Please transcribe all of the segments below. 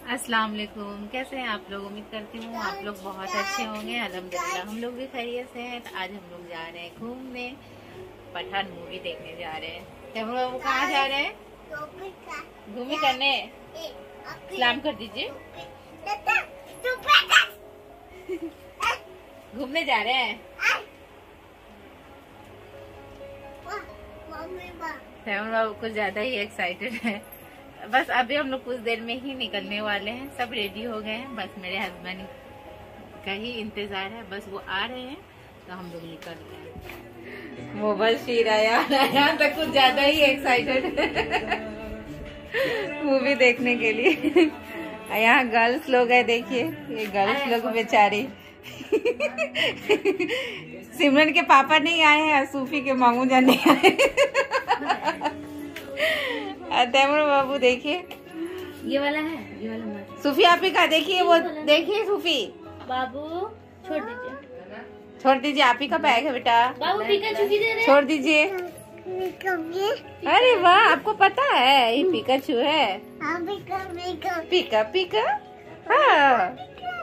अस्सलाम वालेकुम। कैसे हैं आप लोग? उम्मीद करती हूँ आप लोग बहुत अच्छे होंगे। अल्हम्दुलिल्लाह हम लोग भी खैरियत से हैं। तो आज हम लोग जा रहे हैं घूमने, पठान मूवी देखने जा रहे हैं। तो हम लोग कहाँ जा रहे हैं? घूमी करने। सलाम कर दीजिए। घूमने जा रहे हैं। हम लोग कुछ ज्यादा ही एक्साइटेड है। बस अभी हम लोग कुछ देर में ही निकलने वाले हैं। सब रेडी हो गए हैं, बस मेरे हस्बैंड का ही इंतजार है। बस वो आ रहे हैं तो हम लोग निकल रहे हैं। वो बस यहाँ तक कुछ ज्यादा ही एक्साइटेड है मूवी देखने के लिए। यहाँ गर्ल्स लोग है, देखिए ये गर्ल्स लोग बेचारी। सिमरन के पापा नहीं आए हैं, सूफी के मामू जान नहीं आए। तैमूर बाबू देखिए, ये वाला है, ये वाला सूफी आप ही का देखिए, वो देखिए सूफी बाबू छोड़ दीजिए आप ही का बैग है बेटा। बाबू पिकाचू की दे रहे, छोड़ दीजिए। अरे वाह, आपको पता है ये पिकाचू है। पिका हाँ।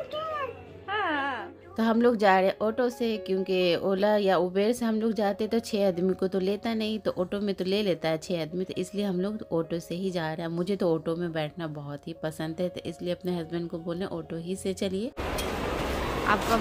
तो हम लोग जा रहे हैं ऑटो से, क्योंकि ओला या उबेर से हम लोग जाते तो 6 आदमी को तो लेता नहीं, तो ऑटो में तो ले लेता है 6 आदमी। तो इसलिए हम लोग ऑटो से ही जा रहे हैं। मुझे तो ऑटो में बैठना बहुत ही पसंद है, तो इसलिए अपने हस्बैंड को बोले ऑटो ही से चलिए। आपका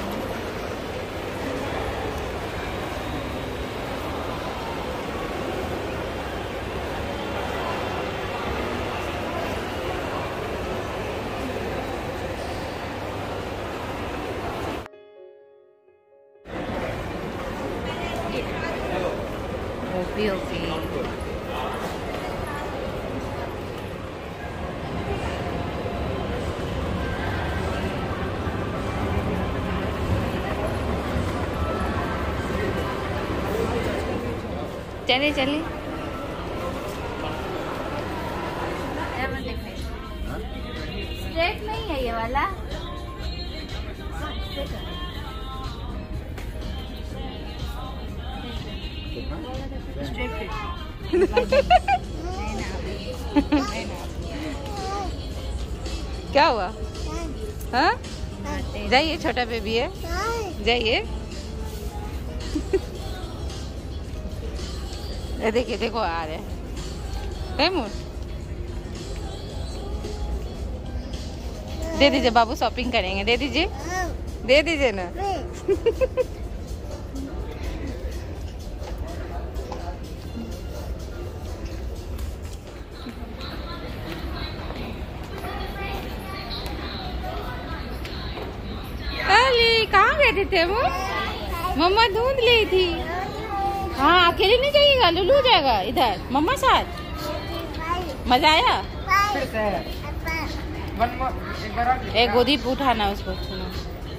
ओपी चलिए स्ट्रेट नहीं है ये वाला। क्या हुआ? हाँ जाइए, छोटा बेबी है, जाइए। देखिए देखो आ रहे हैं। दे दीजिए, बाबू शॉपिंग करेंगे, दे दीजिए ना। कहाँ गए थे वो? मम्मा ढूंढ ली थी। हाँ अकेले नहीं जाइएगा, लुलू हो जाएगा इधर मम्मा साथ। मजा आया? एक गोदी पे उठाना उसको। सुनो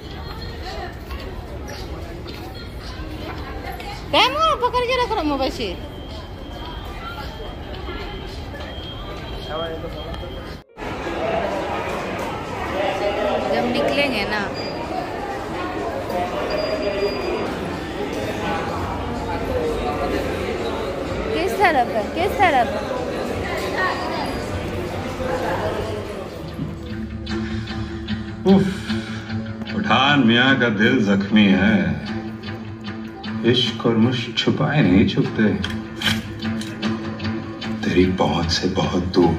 तैमूर, पकड़ के रख रहा मोबाइल से। जब निकलेंगे ना किस तरफ पठान मियाँ का दिल जख्मी है। इश्क और मुश्क छुपाए नहीं छुपते। तेरी पहुंच से बहुत दूर,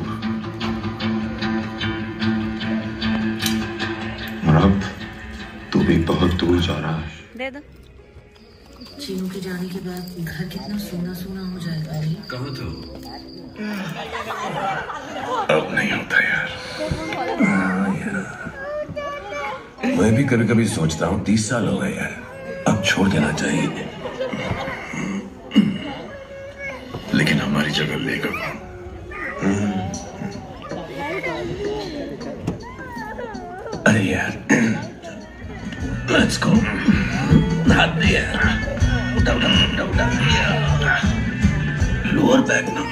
और अब तू भी बहुत दूर जा रहा है। दे दो। चीनू के जाने के बाद घर कितना सूना सूना हो जाएगा। कहो तो अब नहीं होता यार। मैं भी कभी कभी सोचता हूँ 30 साल हो गए यार, अब छोड़ देना चाहिए, लेकिन हमारी जगह लेगा। अरे यार लेट्स गो। हाथ दे यार, उठा लोअर बैक ना।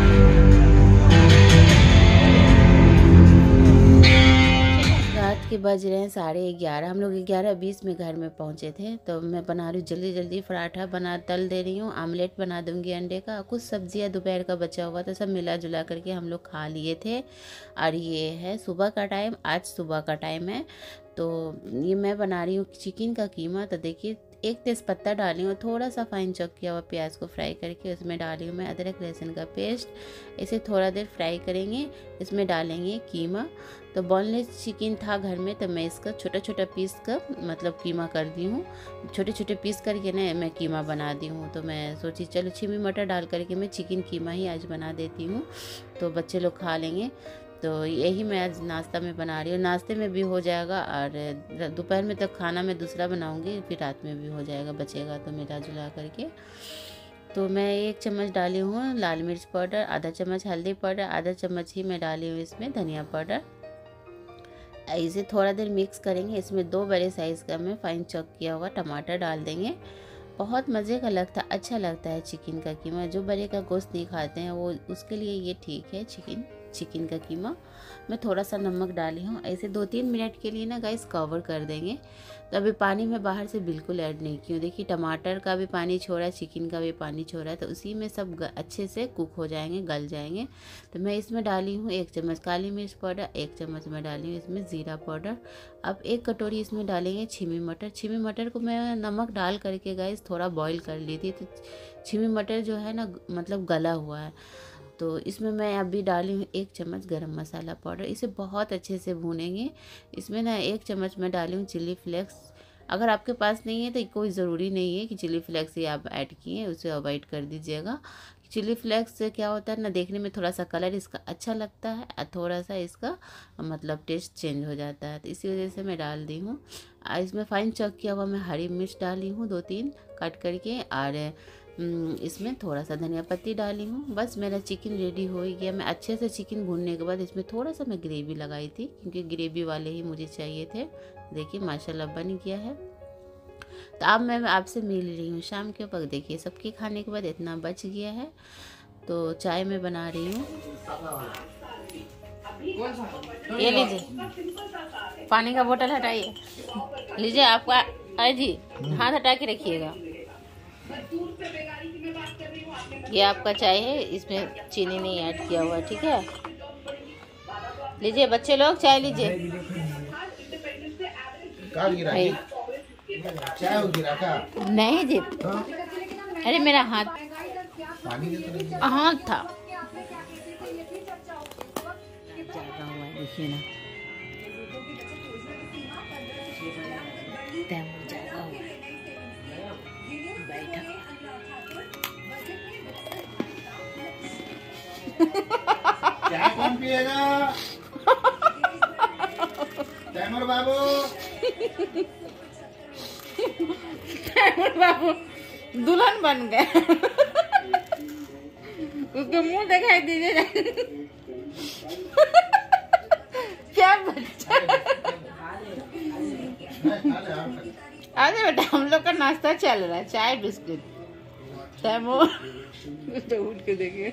के बज बज रहे हैं 11:30। हम लोग 11:20 में घर में पहुंचे थे। तो मैं बना रही हूँ जल्दी जल्दी पराठा तल दे रही हूँ। आमलेट बना दूंगी अंडे का। कुछ सब्जियाँ दोपहर का बचा हुआ था, सब मिला जुला करके हम लोग खा लिए थे। और ये है सुबह का टाइम, आज सुबह का टाइम है। तो ये मैं बना रही हूँ चिकन का कीमा। तो देखिए, एक तेज़पत्ता डाली हूँ, थोड़ा सा फाइन चॉप किया हुआ प्याज को फ्राई करके उसमें डाली हूँ मैं अदरक लहसुन का पेस्ट। इसे थोड़ा देर फ्राई करेंगे। इसमें डालेंगे कीमा। तो बोनलेस चिकन था घर में, तो मैं इसका छोटा छोटा पीस का कीमा कर दी हूँ। छोटे छोटे पीस करके ना मैं कीमा बना दी हूँ। तो मैं सोची चलो छिमी मटर डाल करके मैं चिकन कीमा ही आज बना देती हूँ, तो बच्चे लोग खा लेंगे। तो यही मैं आज नाश्ता में बना रही हूँ। नाश्ते में भी हो जाएगा और दोपहर में तक खाना मैं दूसरा बनाऊँगी, फिर रात में भी हो जाएगा, बचेगा तो मिला जुला करके। तो मैं 1 चम्मच डाली हूँ लाल मिर्च पाउडर, आधा चम्मच हल्दी पाउडर, आधा चम्मच ही मैं डाली हूँ इसमें धनिया पाउडर। इसे थोड़ा देर मिक्स करेंगे। इसमें 2 बड़े साइज़ का मैं फाइन चॉप किया हुआ टमाटर डाल देंगे। बहुत मज़े का लगता, अच्छा लगता है चिकन का कीमा। जो बड़े का गोश्त नहीं खाते हैं वो उसके लिए ये ठीक है चिकन का कीमा। मैं थोड़ा सा नमक डाली हूँ। ऐसे 2-3 मिनट के लिए ना गाइस कवर कर देंगे। तो अभी पानी मैं बाहर से बिल्कुल ऐड नहीं की हूँ। देखिए टमाटर का भी पानी छोड़ा है, चिकन का भी पानी छोड़ा है, तो उसी में सब अच्छे से कुक हो जाएंगे, गल जाएंगे। तो मैं इसमें डाली हूँ 1 चम्मच काली मिर्च पाउडर, 1 चम्मच मैं डाली हूँ इसमें ज़ीरा पाउडर। अब 1 कटोरी इसमें डालेंगे छिमी मटर। छिमी मटर को मैं नमक डाल करके गाइस थोड़ा बॉईल कर ली थी, तो छिमी मटर जो है ना गला हुआ है। तो इसमें मैं अभी डाली हूँ 1 चम्मच गरम मसाला पाउडर। इसे बहुत अच्छे से भूनेंगे। इसमें ना 1 चम्मच मैं डाली हूँ चिली फ्लेक्स। अगर आपके पास नहीं है तो कोई ज़रूरी नहीं है कि चिली फ्लेक्स ही आप ऐड किए, उसे अवॉइड कर दीजिएगा। चिली फ्लेक्स से क्या होता है ना, देखने में थोड़ा सा कलर इसका अच्छा लगता है और थोड़ा सा इसका टेस्ट चेंज हो जाता है, तो इसी वजह से मैं डाल दी हूँ। इसमें फाइन चॉप किया हुआ मैं हरी मिर्च डाली हूँ 2-3 काट करके, और इसमें थोड़ा सा धनिया पत्ती डाली हूँ। बस मेरा चिकन रेडी हो ही गया। मैं अच्छे से चिकन भूनने के बाद इसमें थोड़ा सा मैं ग्रेवी लगाई थी, क्योंकि ग्रेवी वाले ही मुझे चाहिए थे। देखिए माशाल्लाह बन गया है। तो अब मैं आपसे मिल रही हूँ शाम के वक्त। देखिए सबके खाने के बाद इतना बच गया है, तो चाय मैं बना रही हूँ। ये लीजिए, पानी का बोतल हटाइए, लीजिए आपका। अरे जी हाथ हटा के रखिएगा। ये आपका चाय है, इसमें चीनी नहीं ऐड किया हुआ, ठीक है। लीजिए बच्चे लोग चाय लीजिए। नहीं जी, अरे मेरा हाथ था ज्यादा हुआ है, देखिए ना तैमूर ज्यादा हुआ है, बैठा क्या कौन पिएगा? तैमूर बाबू, तैमूर बाबू दुल्हन बन गए। उसके मुंह दिखाई दीजिए। क्या बच्चा। अरे बेटा हम लोग का नाश्ता चल रहा है, चाय बिस्किट। तैमूर उठ के देखिए।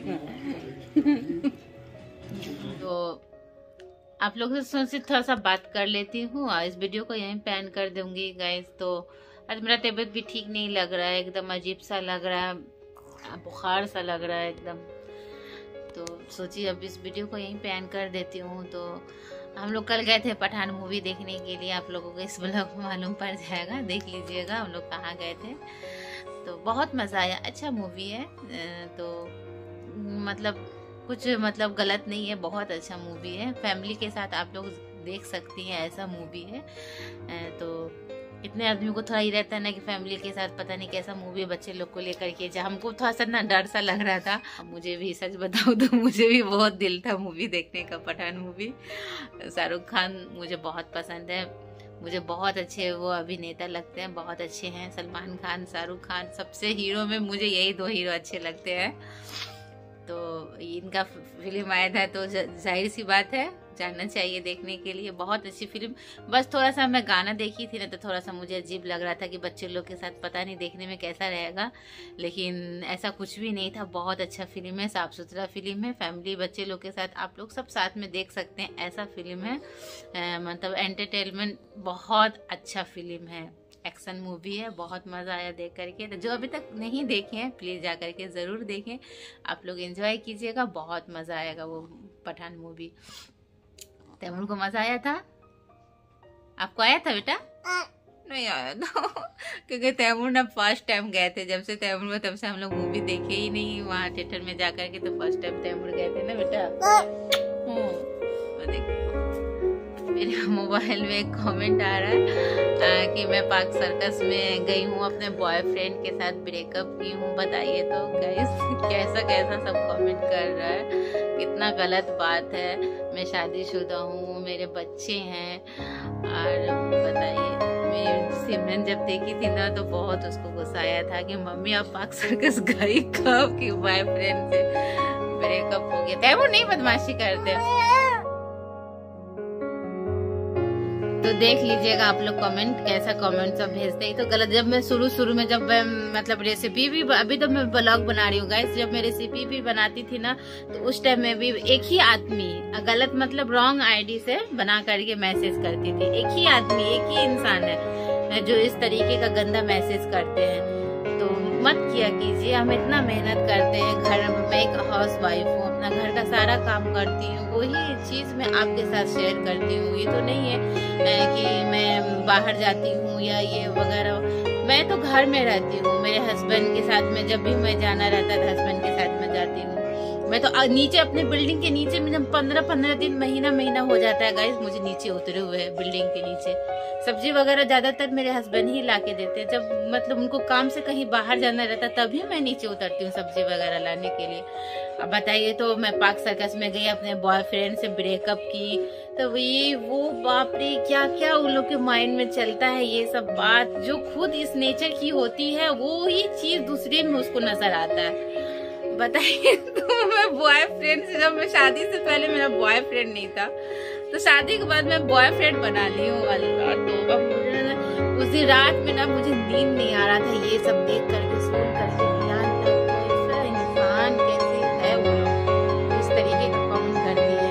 तो आप लोगों से सोची थोड़ा सा बात कर लेती हूँ और इस वीडियो को यहीं पे एंड कर दूंगी गाइस। तो आज मेरा तबीयत भी ठीक नहीं लग रहा है, एकदम अजीब सा लग रहा है, बुखार सा लग रहा है एकदम। तो सोची अब इस वीडियो को यहीं पे एंड कर देती हूँ। तो हम लोग कल गए थे पठान मूवी देखने के लिए, आप लोगों को इस ब्लॉग में मालूम पड़ जाएगा, देख लीजिएगा हम लोग कहाँ गए थे। तो बहुत मज़ा आया, अच्छा मूवी है। तो कुछ गलत नहीं है, बहुत अच्छा मूवी है। फैमिली के साथ आप लोग देख सकती हैं, ऐसा मूवी है। तो इतने आदमी को थोड़ा ही रहता है ना कि फैमिली के साथ पता नहीं कैसा मूवी है, बच्चे लोग को लेकर के जा, हमको थोड़ा सा ना डर सा लग रहा था। मुझे भी सच बताऊँ तो मुझे भी बहुत दिल था मूवी देखने का, पठान मूवी। शाहरुख खान मुझे बहुत पसंद है, मुझे बहुत अच्छे वो अभिनेता लगते हैं, बहुत अच्छे हैं। सलमान खान, शाहरुख खान, सबसे हीरो में मुझे यही 2 हीरो अच्छे लगते हैं। तो इनका फिल्म आया था, तो जाहिर सी बात है जाना चाहिए देखने के लिए। बहुत अच्छी फिल्म। बस थोड़ा सा मैं गाना देखी थी ना, तो थोड़ा सा मुझे अजीब लग रहा था कि बच्चे लोग के साथ पता नहीं देखने में कैसा रहेगा, लेकिन ऐसा कुछ भी नहीं था। बहुत अच्छा फिल्म है, साफ सुथरा फिल्म है, फैमिली बच्चे लोग के साथ आप लोग सब साथ में देख सकते हैं, ऐसा फिल्म है। मतलब एंटरटेनमेंट, बहुत अच्छा फिल्म है, एक्शन मूवी है, बहुत मज़ा आया देख करके। तो जो अभी तक नहीं देखे हैं प्लीज़ जा करके ज़रूर देखें, आप लोग एंजॉय कीजिएगा, बहुत मज़ा आएगा वो पठान मूवी। तैमूर को मज़ा आया था? आपको आया था बेटा? नहीं आया था क्योंकि तैमूर ना फर्स्ट टाइम गए थे, जब से तैमूर में तब से हम लोग मूवी देखे ही नहीं वहाँ थिएटर में जा करके, तो फर्स्ट टाइम तैमूर गए थे ना बेटा। मेरे मोबाइल में एक कमेंट आ रहा है कि मैं पार्क सर्कस में गई हूँ, अपने बॉयफ्रेंड के साथ ब्रेकअप की हूँ। बताइए तो गाइस, कैसा कैसा सब कमेंट कर रहा है, कितना गलत बात है। मैं शादीशुदा हूँ, मेरे बच्चे हैं, और बताइए मेरी सिमरन जब देखी थी ना तो बहुत उसको गुस्सा आया था कि मम्मी आप पार्क सर्कस गई कब कि बॉयफ्रेंड से ब्रेकअप हो गया। तैमूर नहीं बदमाशी करते। तो देख लीजिएगा आप लोग कमेंट, कैसा कमेंट सब भेजते हैं। तो गलत, जब मैं शुरू में जब मैं मतलब रेसिपी भी, अभी तो मैं ब्लॉग बना रही हूँ गाइस, जब मैं रेसिपी भी बनाती थी ना तो उस टाइम में भी एक ही आदमी गलत मतलब रॉन्ग आईडी से बना करके मैसेज करती थी। एक ही आदमी, एक ही इंसान है जो इस तरीके का गंदा मैसेज करते हैं। तो मत किया कीजिए। हम इतना मेहनत करते हैं घर में, मैं एक हाउस वाइफ हूँ, अपना घर का सारा काम करती हूँ, वही चीज मैं आपके साथ शेयर करती हूँ। ये तो नहीं है कि मैं बाहर जाती हूँ या ये वगैरह, मैं तो घर में रहती हूँ। मेरे हस्बैंड के साथ में जब भी मैं जाना रहता है हस्बैंड के साथ में जाती हूँ। मैं तो नीचे अपने बिल्डिंग के नीचे में 15 दिन महीना हो जाता है गाइस मुझे नीचे उतरे हुए बिल्डिंग के नीचे। सब्जी वगैरह ज्यादातर मेरे हस्बैंड ही ला के देते हैं, जब मतलब उनको काम से कहीं बाहर जाना रहता तभी मैं नीचे उतरती हूँ सब्जी वगैरह लाने के लिए। अब बताइए, तो मैं पार्क सर्कस में गई, अपने बॉयफ्रेंड से ब्रेकअप की, तो ये वो बाप रे क्या क्या उन लोग के माइंड में चलता है। ये सब बात जो खुद इस नेचर की होती है वो ही चीज दूसरे में उसको नजर आता है। बताइए, तो मैं बॉयफ्रेंड से, जब मैं शादी से पहले मेरा बॉयफ्रेंड नहीं था, तो शादी के बाद मैं बॉयफ्रेंड बना ली हूँ। अल्लाह तौबा, उसी रात में ना मुझे नींद नहीं आ रहा था ये सब देख करके, सुन करके। कैसा इंसान, कैसे है वो लोग, इस तरीके का कमेंट करती है।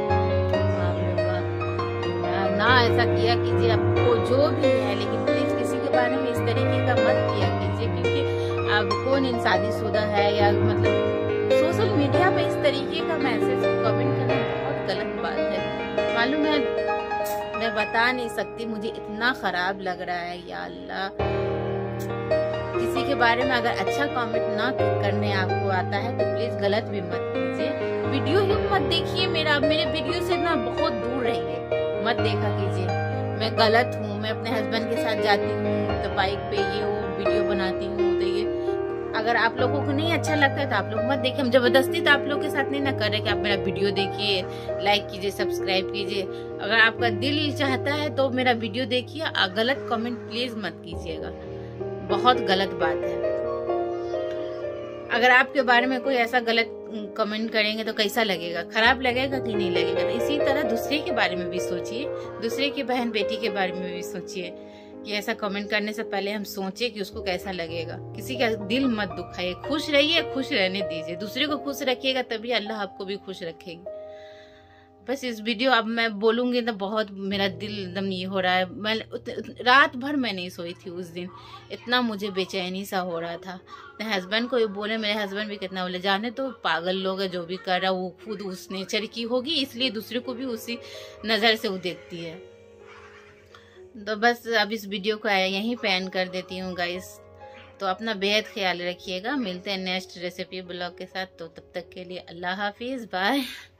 ना ऐसा किया कीजिए, आपको जो भी है, लेकिन प्लीज किसी के बारे में इस तरीके का मत किया कीजिए, क्योंकि अब कौन इन शादीशुदा है या मतलब सोशल मीडिया पे इस तरीके का मैसेज कमेंट करना बहुत गलत बात है। मालूम है, मैं बता नहीं सकती, मुझे इतना खराब लग रहा है। या अल्लाह, किसी के बारे में अगर अच्छा कमेंट ना करने आपको आता है तो प्लीज गलत भी मत कीजिए। वीडियो ही मत देखिए, मेरे वीडियो से ना बहुत दूर रहिए, मत देखा कीजिए। मैं गलत हूँ, मैं अपने हस्बैंड के साथ जाती हूँ तो बाइक पे ये वो वीडियो बनाती हूँ, तो ये अगर आप लोगों को नहीं अच्छा लगता है तो आप लोग मत देखिए। हम जबरदस्ती तो आप लोग के साथ नहीं ना कर रहे कि आप मेरा वीडियो देखिए, लाइक कीजिए, सब्सक्राइब कीजिए। अगर आपका दिल चाहता है तो मेरा वीडियो देखिए, गलत कमेंट प्लीज मत कीजिएगा, बहुत गलत बात है। अगर आपके बारे में कोई ऐसा गलत कमेंट करेंगे तो कैसा लगेगा, खराब लगेगा कि नहीं लगेगा। तो इसी तरह दूसरे के बारे में भी सोचिए, दूसरे की बहन बेटी के बारे में भी सोचिए कि ऐसा कमेंट करने से पहले हम सोचे कि उसको कैसा लगेगा। किसी का दिल मत दुखाइए, खुश रहिए, खुश रहने दीजिए। दूसरे को खुश रखिएगा तभी अल्लाह आपको भी खुश रखेगी। बस इस वीडियो अब मैं बोलूंगी तो बहुत मेरा दिल एकदम ये हो रहा है। मैं रात भर मैं नहीं सोई थी उस दिन, इतना मुझे बेचैनी सा हो रहा था। तो हस्बैंड को ये बोले, मेरे हस्बैंड भी कितना बोले, जाने तो पागल लोग है, जो भी कर रहा वो खुद उस नेचर की होगी, इसलिए दूसरे को भी उसी नज़र से वो देखती है। तो बस अब इस वीडियो को यहीं पे एंड कर देती हूँ गाइस। तो अपना बेहद ख्याल रखिएगा, मिलते हैं नेक्स्ट रेसिपी ब्लॉग के साथ। तो तब तक के लिए अल्लाह हाफिज़, बाय।